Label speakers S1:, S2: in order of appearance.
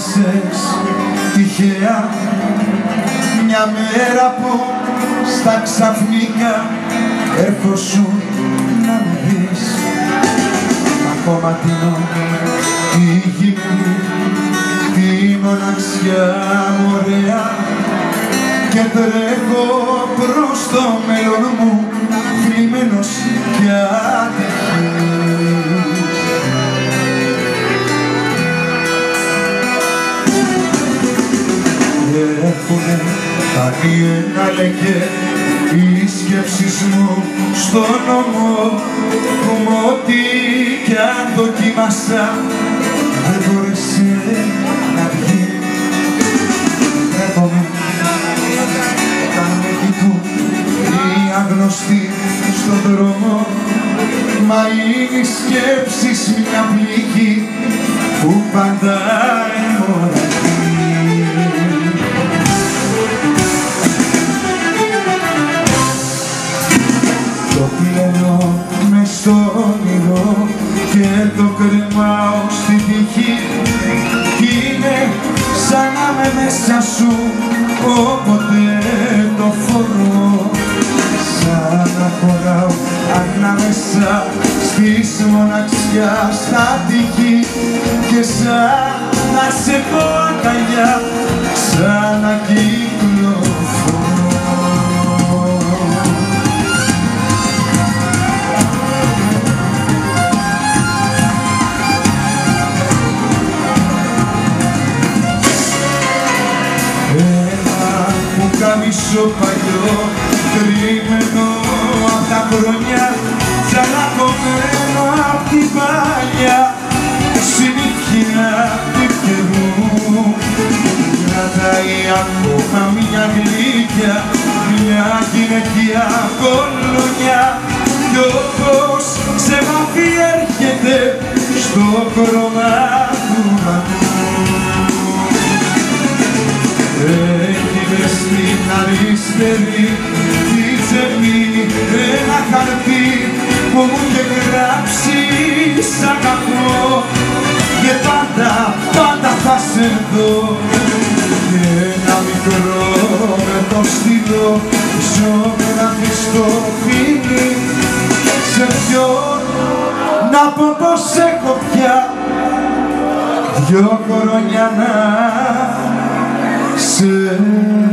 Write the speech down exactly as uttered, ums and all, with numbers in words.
S1: γνώρισες τυχαία μια μέρα που στα ξαφνικά έρχοσουν να με δεις. Ακόμα τίνω τη γυμνή, τη μοναξιά μου ωραία και τρέχω προς το μέλλον μου θλιμμένος και ατυχής. Έχουνε κάνει ένα λεκέ οι σκέψεις μου στον νόμο που μ' ό,τι κι αν δοκίμασα δεν μπόρεσε να βγει. Τρέπομαι όταν με κοιτούν οι άγνωστοι στον δρόμο, μα είναι οι σκέψεις μια πληγή που πάντα αιμορραγεί. Το πλένω μες στο όνειρο και το κρεμάω στη τύχη κι είναι σαν να με μέσα σου όποτε το φορώ, σαν να χωράω ανάμεσα στις μοναξιά στα τύχη και σαν να σε έχω αγκαλιά, σαν να κυκλοφορώ. Καμίσο παλιό, κρυμμένο απ' τα χρόνια, τσαλακωμένο απ' την παλιά συνήθεια του καιρού. Κρατάει ακόμα μια γλύκια, μια γυναικεία κολονιά κι όπως σε βαφή έρχεται στο χρώμα του ουρανού. Έχει μες στην αριστερή τη τσέπη ένα χαρτί που μου είχε γράψει σ' αγαπώ και πάντα, πάντα θα σε δω και ένα μικρό με το στυλό ζωγραφί στο φίλι σε ποιον να πω πως έχω πια δυο κορονιά να σε